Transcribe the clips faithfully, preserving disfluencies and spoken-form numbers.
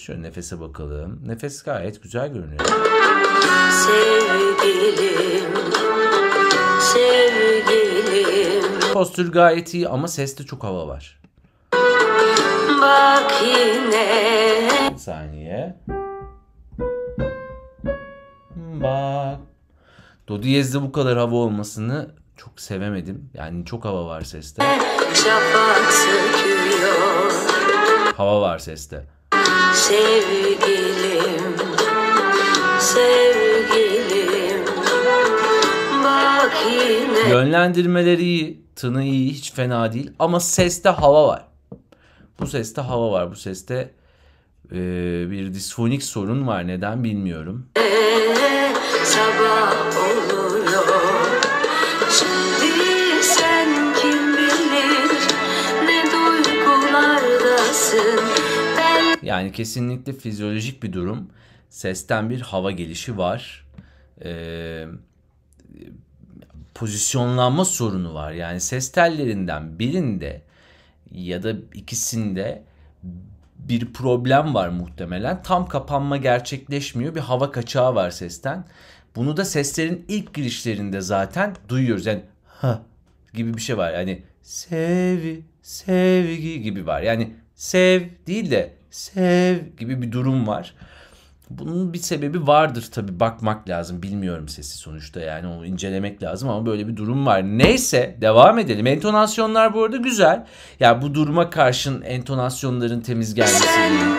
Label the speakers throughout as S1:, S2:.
S1: Şöyle nefese bakalım. Nefes gayet güzel görünüyor.
S2: Sevgilim, sevgilim.
S1: Postür gayet iyi ama seste çok hava var.
S2: Bak yine.
S1: Bir saniye. Bak. Do diyezde bu kadar hava olmasını çok sevemedim. Yani çok hava var seste.
S2: Şafak söküyor.
S1: Hava var seste.
S2: Sevgilim, sevgilim. Bak yine.
S1: Yönlendirmeleri iyi, tını iyi, hiç fena değil. Ama seste hava var. Bu seste hava var. Bu seste e, bir disfonik sorun var. Neden bilmiyorum.
S2: Sabah oluyor. Şimdi sen kim bilir ne duygulardasın. Ben...
S1: Yani kesinlikle fizyolojik bir durum. Sesten bir hava gelişi var. Ee, pozisyonlanma sorunu var. Yani ses tellerinden birinde ya da ikisinde bir problem var muhtemelen. Tam kapanma gerçekleşmiyor. Bir hava kaçağı var sesten. Bunu da seslerin ilk girişlerinde zaten duyuyoruz. Yani ha gibi bir şey var. Yani sev, sevgi gibi var. Yani sev değil de sev gibi bir durum var. Bunun bir sebebi vardır tabii, bakmak lazım. Bilmiyorum sesi sonuçta, yani onu incelemek lazım ama böyle bir durum var. Neyse, devam edelim. Entonasyonlar bu arada güzel. Ya yani bu duruma karşın entonasyonların temiz gelmesi değil.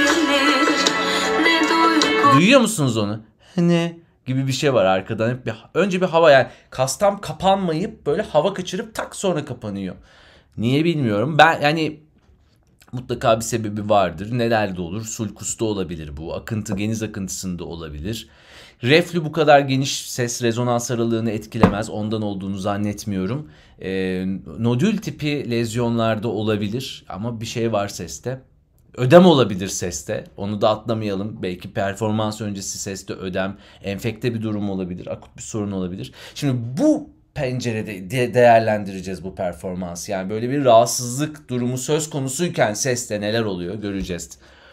S1: Duyuyor musunuz onu? Ne gibi bir şey var arkadan. Hep bir, önce bir hava, yani kastam kapanmayıp böyle hava kaçırıp tak sonra kapanıyor. Niye bilmiyorum. Ben yani mutlaka bir sebebi vardır. Nelerde olur? Sulkusta olabilir bu. Akıntı, geniz akıntısında olabilir. Reflü bu kadar geniş ses rezonans aralığını etkilemez. Ondan olduğunu zannetmiyorum. Ee, nodül tipi lezyonlarda olabilir. Ama bir şey var seste. Ödem olabilir seste. Onu da atlamayalım. Belki performans öncesi seste ödem, enfekte bir durum olabilir. Akut bir sorun olabilir. Şimdi bu pencerede de değerlendireceğiz bu performansı. Yani böyle bir rahatsızlık durumu söz konusuyken seste neler oluyor göreceğiz.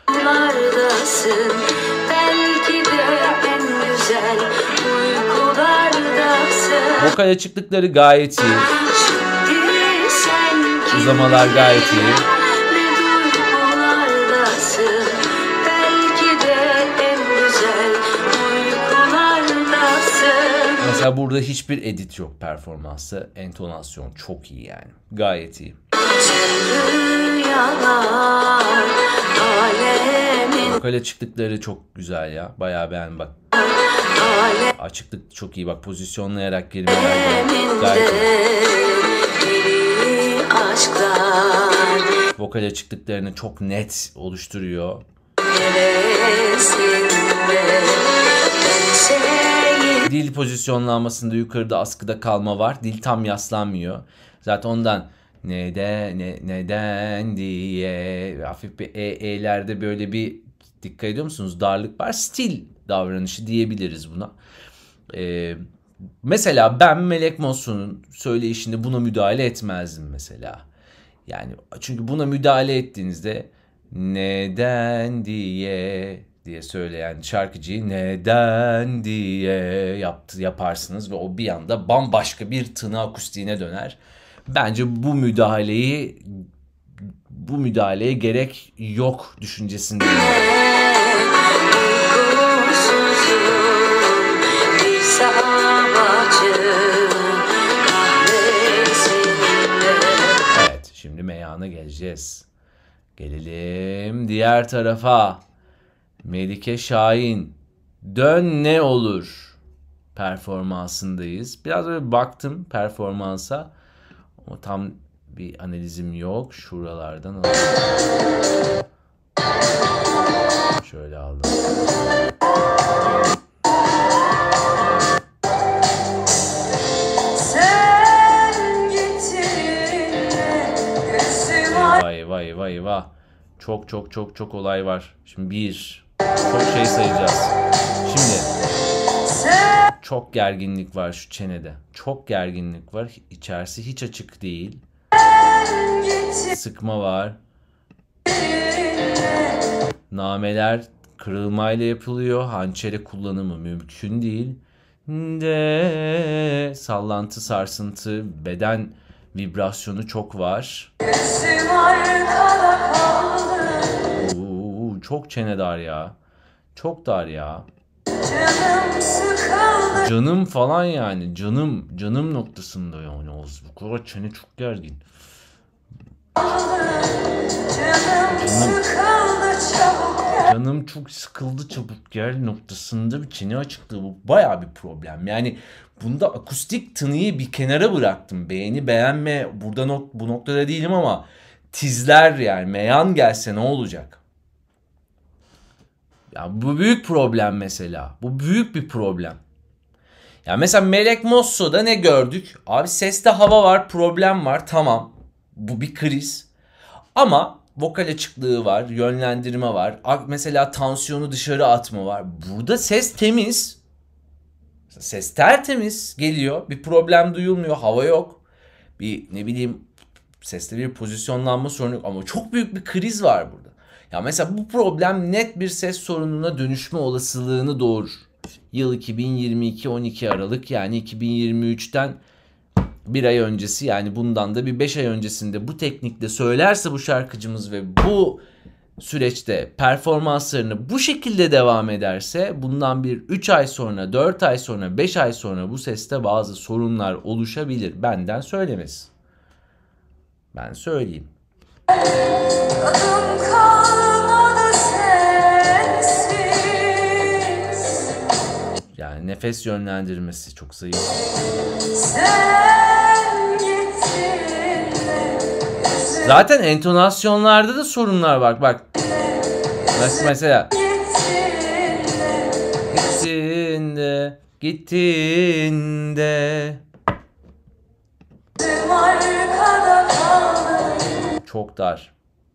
S2: Belki de en güzel uykulardasın.
S1: Vokal açıklıkları gayet iyi. Uzamalar gayet iyi. Mesela burada hiçbir edit yok performansı. Entonasyon çok iyi yani. Gayet iyi. Vokal açıklıkları çok güzel ya. Bayağı beğendim bak. Açıklık çok iyi bak. Pozisyonlayarak kelimeler gayet iyi. Vokal açıklıklarını çok net oluşturuyor. Dil pozisyonlanmasında yukarıda askıda kalma var. Dil tam yaslanmıyor. Zaten ondan neden ne, neden diye hafif bir e, e'lerde böyle bir, dikkat ediyor musunuz? Darlık var. Stil davranışı diyebiliriz buna. Ee, mesela ben Melek Mosso'nun söyleyişinde buna müdahale etmezdim mesela. Yani çünkü buna müdahale ettiğinizde neden diye diye söyleyen şarkıcıyı neden diye yaptı, yaparsınız ve o bir anda bambaşka bir tını akustiğine döner. Bence bu müdahaleyi bu müdahaleye gerek yok düşüncesindeyim. Evet, şimdi meyhana geleceğiz. Gelelim diğer tarafa. Melike Şahin, Dön Ne Olur performansındayız. Biraz böyle baktım performansa ama tam bir analizim yok. Şuralardan aldım. Şöyle aldım. Vay vay vay vay. Çok çok çok çok olay var. Şimdi bir, çok şey sayacağız. Şimdi çok gerginlik var şu çenede. Çok gerginlik var. İçerisi hiç açık değil. Sıkma var. Nameler kırılmayla yapılıyor. Hançere kullanımı mümkün değil. De sallantı, sarsıntı, beden vibrasyonu çok var. Oo, çok çene dar ya. Çok dar ya. Canım falan yani. Canım. Canım noktasında yani. Bu kadar çene çok gergin. Canım. Canım çok sıkıldı çabuk gel noktasında bir çene açıklığı. Bu bayağı bir problem. Yani bunda akustik tınıyı bir kenara bıraktım. Beğeni beğenme burada nok- bu noktada değilim ama tizler yani meyan gelse ne olacak? Ya bu büyük problem mesela. Bu büyük bir problem. Ya mesela Melek Mosso'da ne gördük? Abi seste hava var, problem var. Tamam. Bu bir kriz. Ama vokal açıklığı var, yönlendirme var. Mesela tansiyonu dışarı atma var. Burada ses temiz. Ses tertemiz geliyor. Bir problem duyulmuyor, hava yok. Bir ne bileyim seste bir pozisyonlanma sorunu yok. Ama çok büyük bir kriz var burada. Ya mesela bu problem net bir ses sorununa dönüşme olasılığını doğurur. Yıl iki bin yirmi iki on iki Aralık yani iki bin yirmi üçten bir ay öncesi yani bundan da bir beş ay öncesinde bu teknikle söylerse bu şarkıcımız ve bu süreçte performanslarını bu şekilde devam ederse bundan bir üç ay sonra, dört ay sonra, beş ay sonra bu seste bazı sorunlar oluşabilir. Benden söylemesi. Ben söyleyeyim. Adım kalmadı sensiz. Yani nefes yönlendirmesi çok zayıf. Zaten entonasyonlarda da sorunlar var. Bak. Bak mesela. Gittiğinde, gittiğinde. Çok dar.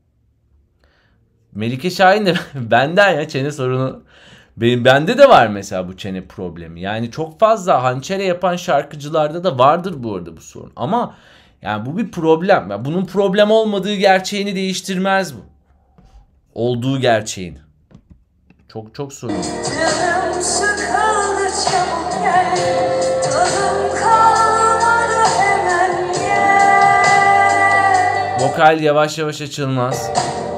S1: Melike Şahin de benden ya çene sorunu. Benim bende de var mesela bu çene problemi. Yani çok fazla hançere yapan şarkıcılarda da vardır bu arada bu sorun. Ama yani bu bir problem. Yani bunun problem olmadığı gerçeğini değiştirmez bu. Olduğu gerçeğini. Çok çok sorun. Canım sıkıldı çabuk gel. Tadım kalmadı hemen gel. Vokal yavaş yavaş açılmaz.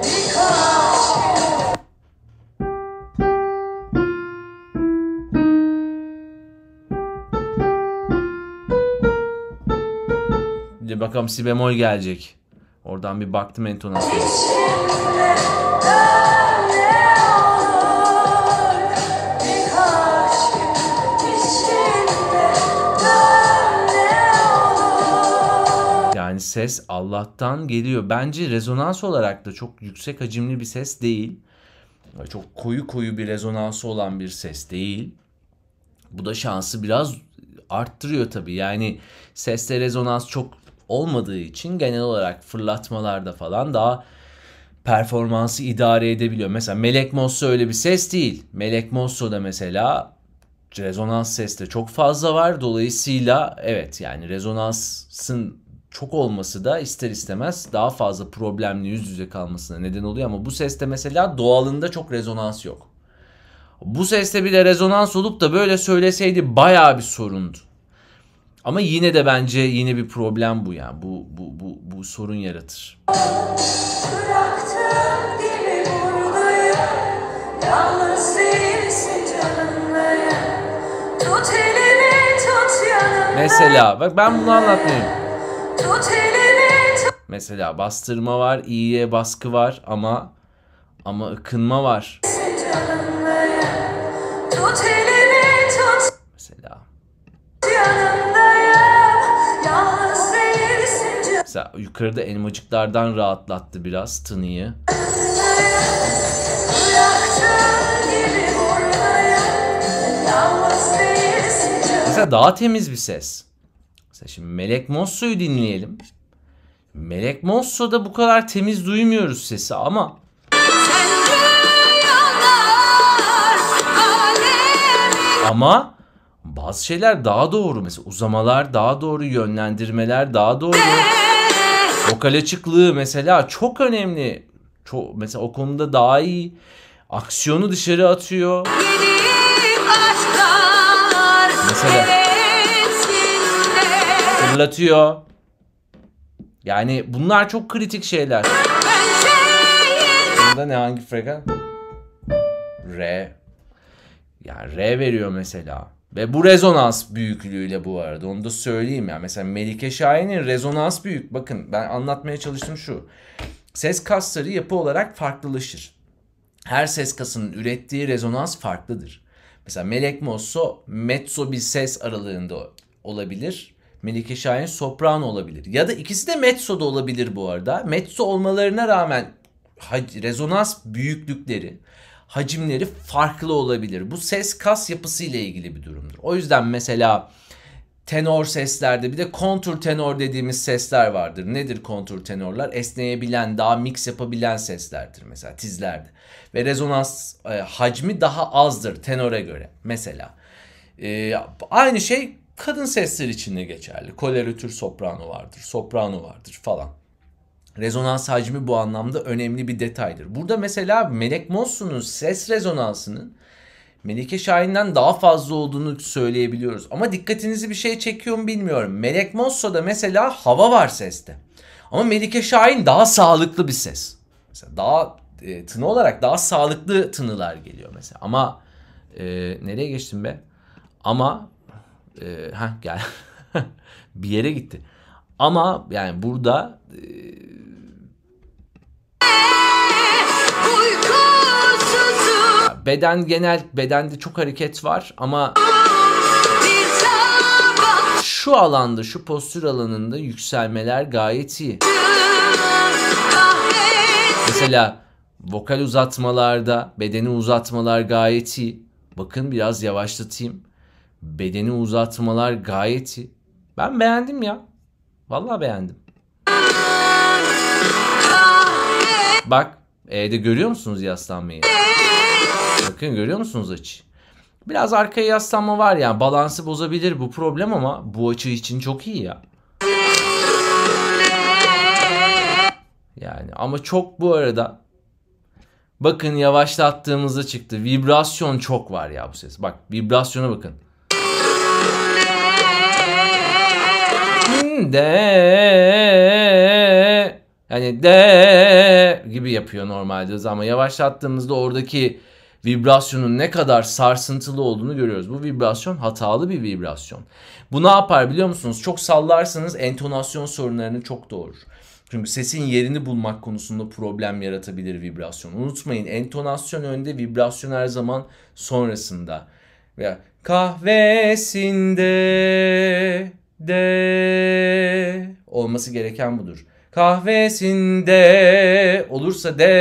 S1: Bir bakalım si bemol gelecek. Oradan bir baktım entonasyona. Yani ses Allah'tan geliyor. Bence rezonans olarak da çok yüksek hacimli bir ses değil. Çok koyu koyu bir rezonansı olan bir ses değil. Bu da şansı biraz arttırıyor tabii. Yani seste rezonans çok olmadığı için genel olarak fırlatmalarda falan daha performansı idare edebiliyor. Mesela Melek Mosso öyle bir ses değil. Melek Mosso'da mesela rezonans seste çok fazla var. Dolayısıyla evet yani rezonansın çok olması da ister istemez daha fazla problemli yüz yüze kalmasına neden oluyor. Ama bu seste mesela doğalında çok rezonans yok. Bu seste bile rezonans olup da böyle söyleseydi bayağı bir sorundu. Ama yine de bence yine bir problem bu yani. Bu bu bu bu sorun yaratır. Mesela bak ben bunu anlatmıyorum. Mesela bastırma var, iyiye baskı var ama ama ıkınma var. Mesela. Mesela yukarıda elmacıklardan rahatlattı biraz tınıyı. Mesela daha temiz bir ses. Mesela şimdi Melek Mosso'yu dinleyelim. Melek Mosso'da bu kadar temiz duymuyoruz sesi ama ama bazı şeyler daha doğru. Mesela uzamalar daha doğru, yönlendirmeler daha doğru. Vokal açıklığı mesela çok önemli. Çok, mesela o konuda daha iyi. Aksiyonu dışarı atıyor. Mesela fırlatıyor. Yani bunlar çok kritik şeyler. Bunda ne, hangi frekans? Re. Yani re veriyor mesela. Ve bu rezonans büyüklüğüyle bu arada. Onu da söyleyeyim ya. Mesela Melike Şahin'in rezonans büyük. Bakın ben anlatmaya çalıştım şu. Ses kasları yapı olarak farklılaşır. Her ses kasının ürettiği rezonans farklıdır. Mesela Melek Mosso mezzo bir ses aralığında olabilir. Melike Şahin soprano olabilir. Ya da ikisi de mezzo da olabilir bu arada. Mezzo olmalarına rağmen rezonans büyüklükleri, hacimleri farklı olabilir. Bu ses kas yapısı ile ilgili bir durumdur. O yüzden mesela tenor seslerde bir de kontur tenor dediğimiz sesler vardır. Nedir kontur tenorlar? Esneyebilen, daha mix yapabilen seslerdir mesela tizlerde. Ve rezonans e, hacmi daha azdır tenora göre mesela. E, aynı şey kadın sesler için de geçerli. Koloratür soprano vardır, soprano vardır falan. Rezonans hacmi bu anlamda önemli bir detaydır. Burada mesela Melek Mosso'nun ses rezonansının Melike Şahin'den daha fazla olduğunu söyleyebiliyoruz. Ama dikkatinizi bir şey çekiyor mu bilmiyorum. Melek Mosso'da mesela hava var seste. Ama Melike Şahin daha sağlıklı bir ses. Mesela daha e, tını olarak daha sağlıklı tınılar geliyor mesela. Ama e, nereye geçtim be? Ama e, heh, gel bir yere gitti. Ama yani burada e, beden genel bedende çok hareket var ama şu alanda, şu postür alanında yükselmeler gayet iyi. Mesela vokal uzatmalarda bedeni uzatmalar gayet iyi. Bakın biraz yavaşlatayım. Bedeni uzatmalar gayet iyi. Ben beğendim ya. Vallahi beğendim. Bak, E'de görüyor musunuz yaslanmayı? Bakın görüyor musunuz açı? Biraz arkaya yaslanma var yani, balansı bozabilir bu problem ama bu açı için çok iyi ya. Yani ama çok bu arada. Bakın yavaşlattığımızda çıktı. Vibrasyon çok var ya bu ses. Bak vibrasyona bakın. De yani de gibi yapıyor normalde ama yavaşlattığımızda oradaki vibrasyonun ne kadar sarsıntılı olduğunu görüyoruz. Bu vibrasyon hatalı bir vibrasyon. Bu ne yapar biliyor musunuz? Çok sallarsanız entonasyon sorunlarını çok doğurur. Çünkü sesin yerini bulmak konusunda problem yaratabilir vibrasyon. Unutmayın, entonasyon önde, vibrasyon her zaman sonrasında. Veya kahvesinde de olması gereken budur. Kahvesinde olursa de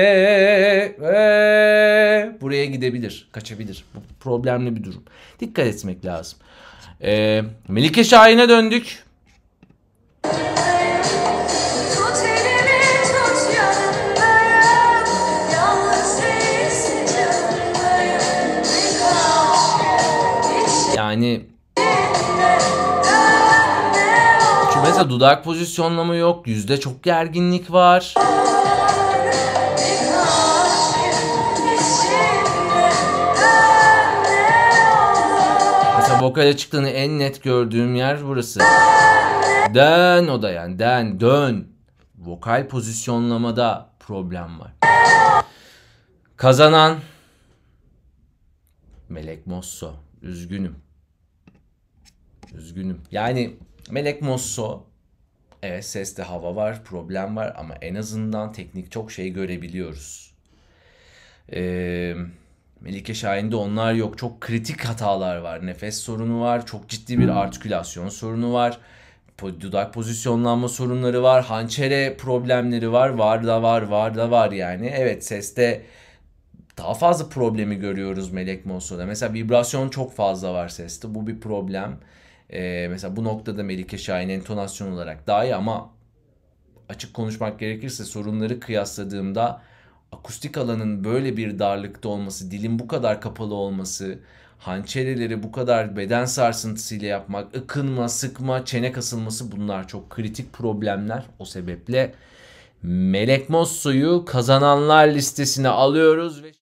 S1: e, buraya gidebilir, kaçabilir. Bu problemli bir durum. Dikkat etmek lazım. Ee, Melike Şahin'e döndük. Yani çünkü mesela dudak pozisyonlama yok. Yüzde çok gerginlik var. Mesela vokal açıklığını en net gördüğüm yer burası. Dön o da yani. Den, dön. Vokal pozisyonlamada problem var. Kazanan Melek Mosso. Üzgünüm. Üzgünüm. Yani Melek Mosso, evet seste hava var, problem var ama en azından teknik çok şey görebiliyoruz. Ee, Melike Şahin'de onlar yok. Çok kritik hatalar var. Nefes sorunu var. Çok ciddi bir artikülasyon sorunu var. Dudak pozisyonlanma sorunları var. Hançere problemleri var. Var da var, var da var yani. Evet seste daha fazla problemi görüyoruz Melek Mosso'da. Mesela vibrasyon çok fazla var seste. Bu bir problem. Ee, mesela bu noktada Melike Şahin entonasyon olarak daha iyi ama açık konuşmak gerekirse sorunları kıyasladığımda akustik alanın böyle bir darlıkta olması, dilin bu kadar kapalı olması, hançereleri bu kadar beden sarsıntısıyla yapmak, ıkınma, sıkma, çene kasılması, bunlar çok kritik problemler. O sebeple Melek Mosso'yu kazananlar listesine alıyoruz ve